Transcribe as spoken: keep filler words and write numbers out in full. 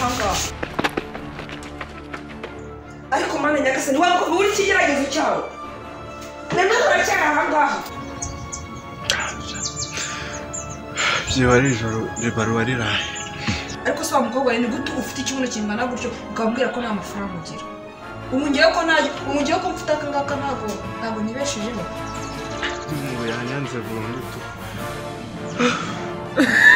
hanga ariko mana nyagasani wako uri kigeragezo cyawe nana uracyari hanga byo ari ijoro ribaruwa riraye ariko swa mukobwa ni gute ufite ikibuno kingana gutyo ukabwira ko nta mafaranga ugira umungiye ko ntaje umungiye ko mfite akangaka ntago ntago nibeshejeho ngo yanyanze burundu tu